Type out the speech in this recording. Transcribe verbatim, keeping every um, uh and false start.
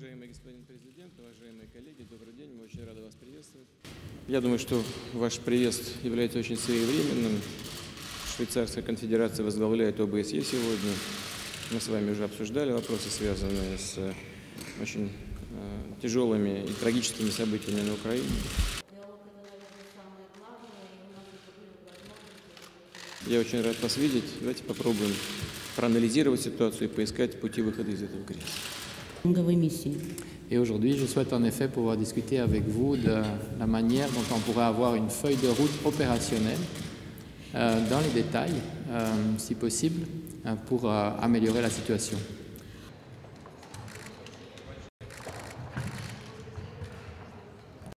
Уважаемый господин президент, уважаемые коллеги, добрый день, мы очень рады вас приветствовать. Я думаю, что ваш приезд является очень своевременным. Швейцарская конфедерация возглавляет О Бэ Эс Е сегодня. Мы с вами уже обсуждали вопросы, связанные с очень э, тяжелыми и трагическими событиями на Украине. Я очень рад вас видеть. Давайте попробуем проанализировать ситуацию и поискать пути выхода из этого кризиса. Et aujourd'hui, je souhaite en effet pouvoir discuter avec vous de la manière dont on pourrait avoir une feuille de route opérationnelle euh, dans les détails, euh, si possible, euh, pour euh, améliorer la situation.